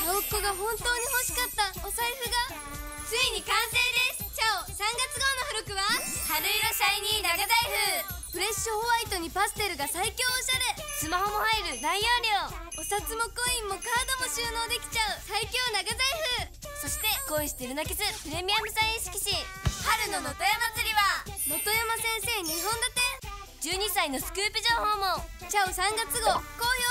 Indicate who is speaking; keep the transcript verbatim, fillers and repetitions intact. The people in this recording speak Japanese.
Speaker 1: 青っ子が本当に欲しかったお財布がついに完成です。チャオさんがつ号の付録は春色シャイニー長財布。フレッシュホワイトにパステルが最強おしゃれ。スマホも入る大容量。お札もコインもカードも収納できちゃう最強長財布。そして恋してる泣きずプレミアムサイン色紙。春の能登山祭りは能登山先生にほん立て。じゅうにさいのスクープ情報も。チャオさんがつ号好評